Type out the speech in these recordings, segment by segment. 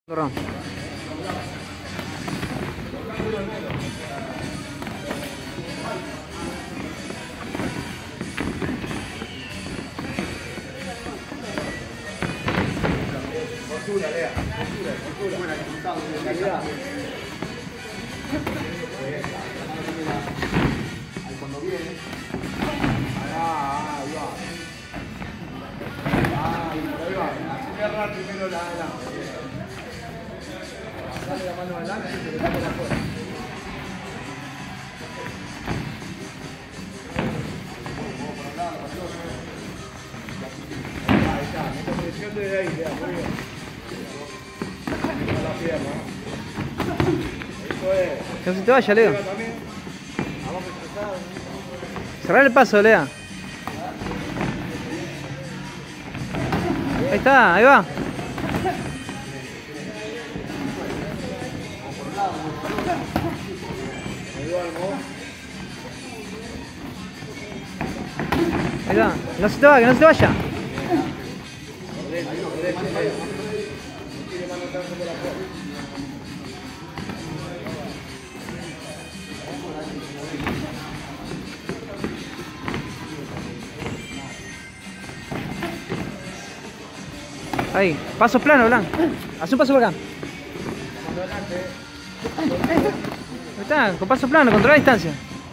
Corrón. Postura, Lea. Postura. Buena, calidad. Ahí cuando viene. Ahí va. Ahí va. Así que agarrar primero la adelante. Dale la mano adelante y te le saca la fuerza. Ahí está, mete presión desde ahí, Lea, muy bien. Con la pierna. Eso es. Que no se te vaya, Leo. Vamos a empezar. Cerrar el paso, Lea. Ahí está, ahí va. Ahí va. No se te vaya, que no se te vaya. Ahí, paso plano, Blan. Haz un paso por acá. Ahí está, con paso plano, controla la distancia.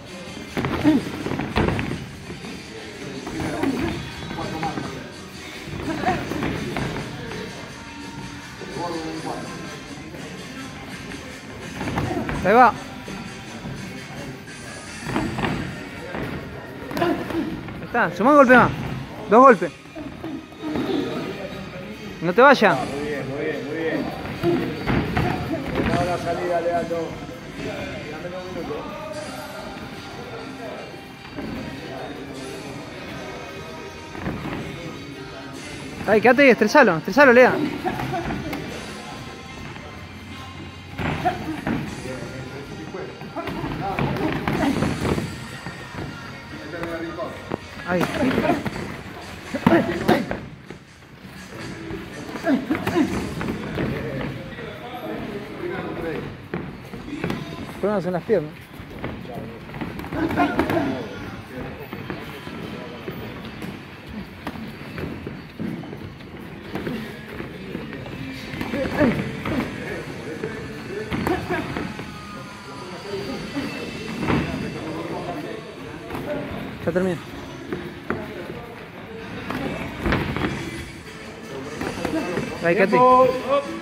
Ahí va. Ahí está, suma un golpe más. 2 golpes. No te vayas. Muy bien, muy bien, muy bien. Buena la salida, Leandro. Dame un minuto. Ahí, quédate y estresalo, Lea. Ahí. Problemas en las piernas. Ya terminé. Ahí, quédate.